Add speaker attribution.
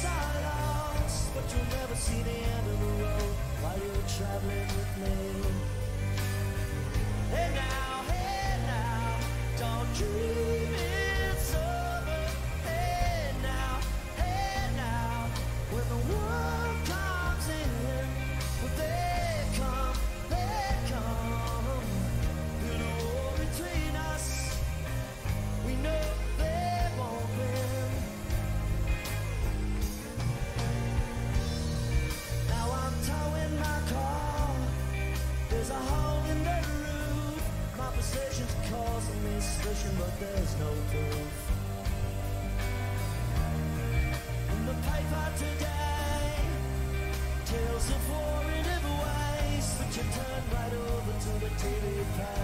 Speaker 1: silence, but you'll never see the end of the road while you're traveling with me. Hey now, don't dream it's over. Hey now, when the world comes in, well, they come. Build a wall between us. We know they won't win. Now I'm towing my car. There's a hole in the roof. My possessions causing me suspicion, but there's no proof. In the paper today, tales of war in every way. Switch and turn right over to the TV page.